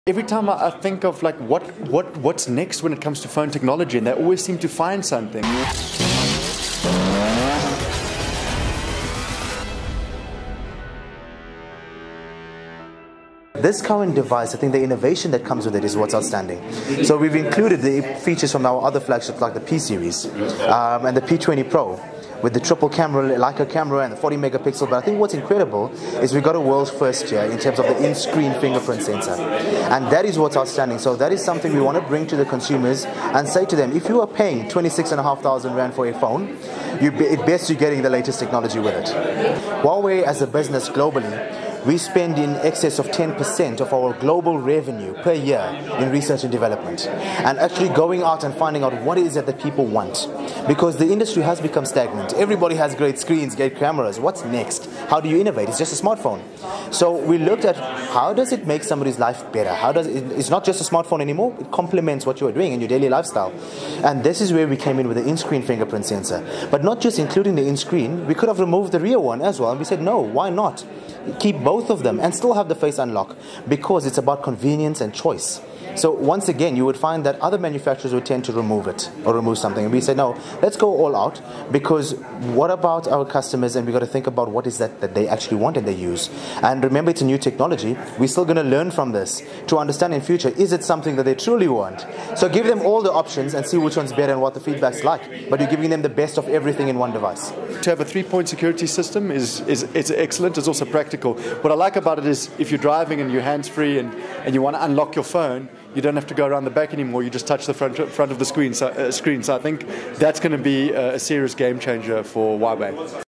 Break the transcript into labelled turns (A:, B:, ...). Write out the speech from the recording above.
A: Every time I think of like what's next when it comes to phone technology, and they always seem to find something.
B: This current device, I think the innovation that comes with it is what's outstanding. So we've included the features from our other flagships like the P series and the P20 Pro with the triple camera, Leica camera and the 40 megapixel. But I think what's incredible is we've got a world first here in terms of the in-screen fingerprint sensor. And that is what's outstanding. So that is something we want to bring to the consumers and say to them, if you are paying 26,500 Rand for a phone, it's best you're getting the latest technology with it. Huawei as a business globally, we spend in excess of 10% of our global revenue per year in research and development, and actually going out and finding out what is it that people want, because the industry has become stagnant. Everybody has great screens, great cameras. What's next? How do you innovate? It's just a smartphone. So we looked at how does it make somebody's life better? It's not just a smartphone anymore. It complements what you are doing in your daily lifestyle. And this is where we came in with the in-screen fingerprint sensor. But not just including the in-screen, we could have removed the rear one as well. And we said, no, why not? Keep both of them and still have the face unlock, because it's about convenience and choice. So once again, you would find that other manufacturers would tend to remove it or remove something. And we said, no, let's go all out, because what about our customers? And we've got to think about what is that they actually want and they use. And remember, it's a new technology. We're still going to learn from this to understand in future, is it something that they truly want? So give them all the options and see which one's better and what the feedback's like. But you're giving them the best of everything in one device.
A: To have a 3-point security system is excellent. It's also practical. What I like about it is if you're driving and you're hands-free and you want to unlock your phone, you don't have to go around the back anymore. You just touch the front of the screen. So I think that's going to be a serious game changer for Huawei.